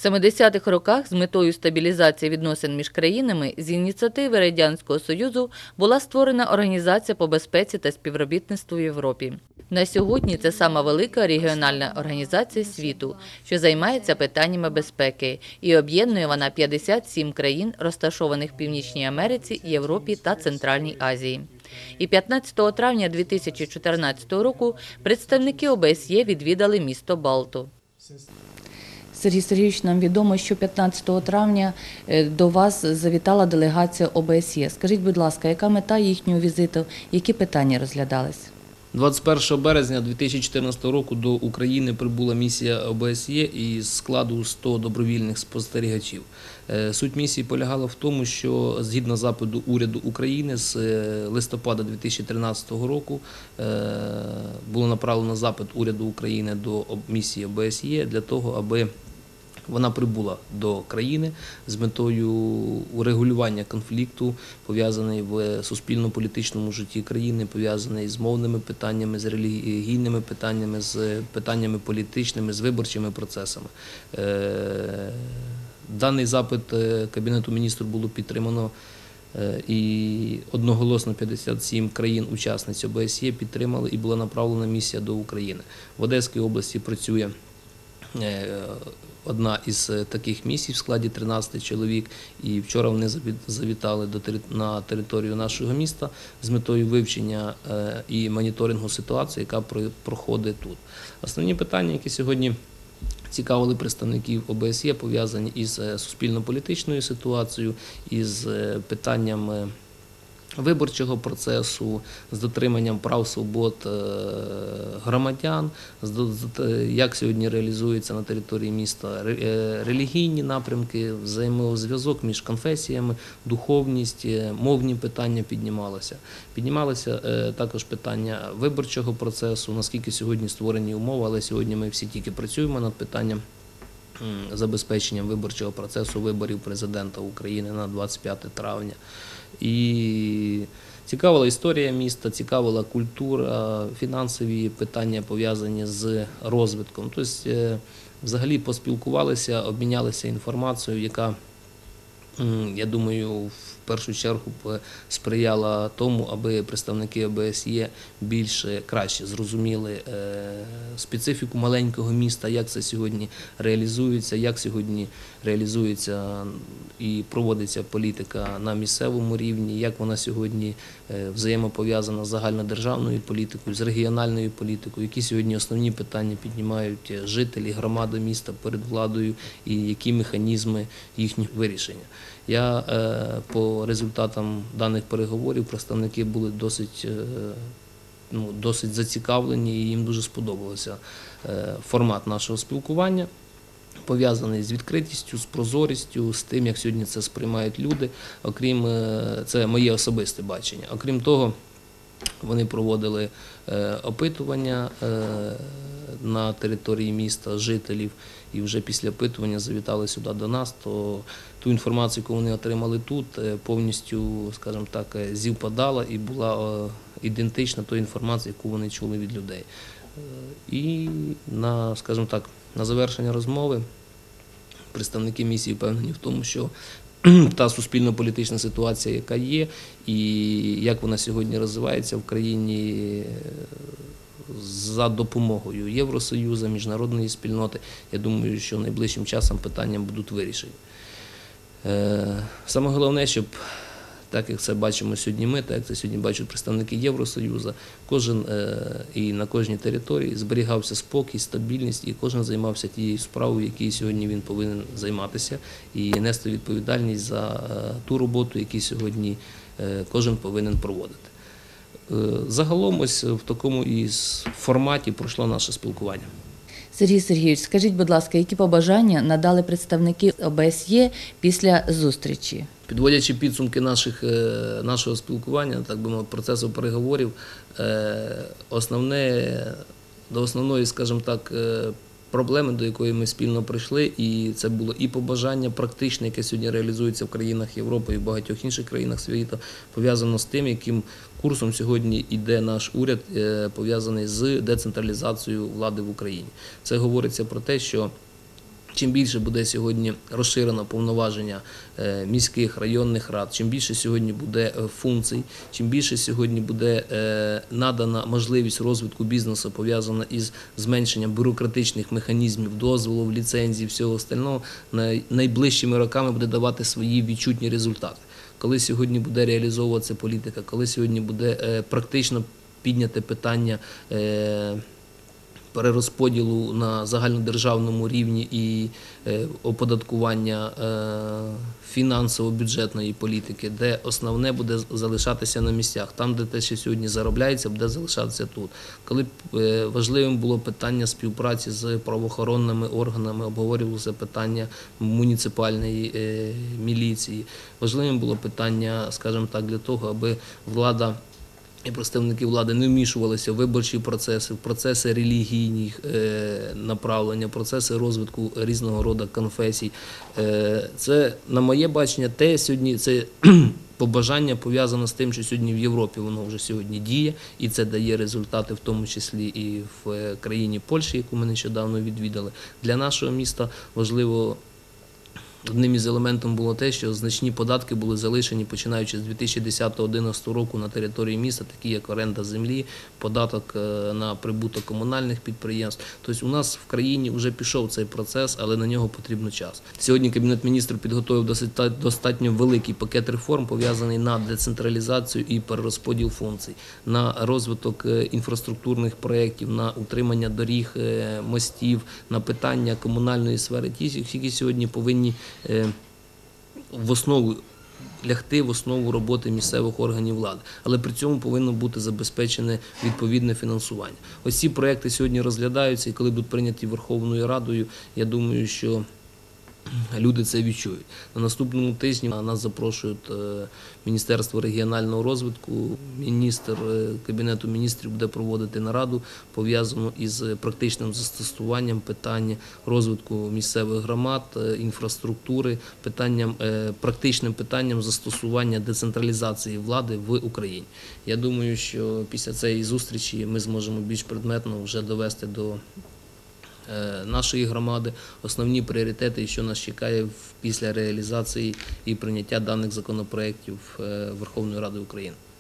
В 70-х роках з метою стабілізації відносин між країнами з ініціативи Радянського Союзу була створена Організація по безпеці та співробітництву в Європі. На сьогодні це сама велика регіональна організація світу, що займається питаннями безпеки, і об'єднує вона 57 країн, розташованих в Північній Америці, Європі та Центральній Азії. І 15 травня 2014 року представники ОБСЄ відвідали місто Балту. Сергій Сергійович, нам відомо, що 15 травня до вас завітала делегація ОБСЄ. Скажіть, будь ласка, яка мета їхнього візиту, які питання розглядались? 21 березня 2014 року до України прибула місія ОБСЄ із складу 100 добровільних спостерігачів. Суть місії полягала в тому, що згідно запиту уряду України з листопада 2013 року було направлено запит уряду України до місії ОБСЄ для того, аби вона прибула до країни з метою урегулювання конфлікту, пов'язаний в суспільно-політичному житті країни, пов'язаний з мовними питаннями, з релігійними питаннями, з питаннями політичними, з виборчими процесами. Даний запит Кабінету міністрів було підтримано і одноголосно 57 країн-учасниць ОБСЄ підтримали і була направлена місія до України. В Одеській області працює одна із таких місій в складі 13 чоловік, і вчора вони завітали на територію нашого міста з метою вивчення і моніторингу ситуації, яка проходить тут. Основні питання, які сьогодні цікавили представників ОБСЄ, пов'язані із суспільно-політичною ситуацією, із питанням виборчого процесу, з дотриманням прав свобод громадян, як сьогодні реалізуються на території міста релігійні напрямки, взаємозв'язок між конфесіями, духовність, мовні питання піднімалися. Піднімалися також питання виборчого процесу, наскільки сьогодні створені умови, але сьогодні ми всі тільки працюємо над питанням забезпеченням виборчого процесу виборів президента України на 25 травня. І цікавила історія міста, цікавила культура, фінансові питання пов'язані з розвитком. Тобто, взагалі поспілкувалися, обмінялися інформацією, яка, я думаю, в першу чергу сприяла тому, аби представники ОБСЄ краще зрозуміли специфіку маленького міста, як це сьогодні реалізується, як сьогодні реалізується і проводиться політика на місцевому рівні, як вона сьогодні взаємопов'язана з загальнодержавною політикою, з регіональною політикою, які сьогодні основні питання піднімають жителі, громади міста перед владою і які механізми їхніх вирішення. Я по результатам даних переговорів представники були досить зацікавлені і їм дуже сподобався формат нашого спілкування, пов'язаний з відкритістю, з прозорістю, з тим, як сьогодні це сприймають люди. Це моє особисте бачення. Окрім того, вони проводили опитування на території міста жителів і вже після опитування завітали сюди до нас, то ту інформацію, яку вони отримали тут, повністю, скажімо так, зівпадала і була ідентична той інформації, яку вони чули від людей. І скажімо так, на завершення розмови представники місії впевнені в тому, що та суспільно-політична ситуація, яка є, і як вона сьогодні розвивається в країні за допомогою Євросоюзу, міжнародної спільноти, я думаю, що найближчим часом питання будуть вирішені. Саме головне, щоб, так як це бачимо сьогодні ми, так як це сьогодні бачать представники Євросоюзу, кожен і на кожній території зберігався спокій, стабільність, і кожен займався тією справою, якою сьогодні він повинен займатися, і нести відповідальність за ту роботу, яку сьогодні кожен повинен проводити. Загалом ось в такому і форматі пройшло наше спілкування. Сергій Сергійович, скажіть, будь ласка, які побажання надали представники ОБСЄ після зустрічі? Підводячи підсумки нашого спілкування, так би мовити, процесу переговорів, до основної, скажімо так, проблеми, до якої ми спільно прийшли, і це було і побажання практичне, яке сьогодні реалізується в країнах Європи і в багатьох інших країнах світу, пов'язано з тим, яким курсом сьогодні йде наш уряд, пов'язаний з децентралізацією влади в Україні. Це говориться про те, що Чим більше буде сьогодні розширено повноваження міських, районних рад, чим більше сьогодні буде функцій, чим більше сьогодні буде надана можливість розвитку бізнесу, пов'язана із зменшенням бюрократичних механізмів, дозволів, ліцензій, всього остального, найближчими роками буде давати свої відчутні результати. Коли сьогодні буде реалізовуватися політика, коли сьогодні буде практично підняте питання перерозподілу на загальнодержавному рівні і оподаткування фінансово-бюджетної політики, де основне буде залишатися на місцях, там, де те, що сьогодні заробляється, буде залишатися тут. Коли важливим було питання співпраці з правоохоронними органами, обговорювалося питання муніципальної міліції, важливим було питання, скажімо так, для того, аби влада і представники влади не вмішувалися в виборчі процеси, в процеси релігійних направлення, процеси розвитку різного роду конфесій. Це, на моє бачення, це побажання пов'язане з тим, що сьогодні в Європі воно вже сьогодні діє, і це дає результати, в тому числі і в країні Польщі, яку ми нещодавно відвідали. Для нашого міста важливо. Одним із елементів було те, що значні податки були залишені, починаючи з 2010-2011 року на території міста, такі як оренда землі, податок на прибуток комунальних підприємств. Тобто у нас в країні вже пішов цей процес, але на нього потрібно час. Сьогодні Кабінет Міністрів підготовив достатньо великий пакет реформ, пов'язаний на децентралізацію і перерозподіл функцій, на розвиток інфраструктурних проєктів, на утримання доріг, мостів, на питання комунальної сфери, ті, які сьогодні повинні лягти в основу роботи місцевих органів влади. Але при цьому повинно бути забезпечене відповідне фінансування. Ось ці проекти сьогодні розглядаються, і коли будуть прийняті Верховною Радою, я думаю, що люди це відчують. На наступному тижні нас запрошують Міністерство регіонального розвитку, міністр Кабінету Міністрів буде проводити нараду, пов'язану із практичним застосуванням питання розвитку місцевих громад, інфраструктури, практичним питанням застосування децентралізації влади в Україні. Я думаю, що після цієї зустрічі ми зможемо більш предметно вже довести до нашої громади основні пріоритети, що нас чекає після реалізації і прийняття даних законопроєктів Верховної Ради України.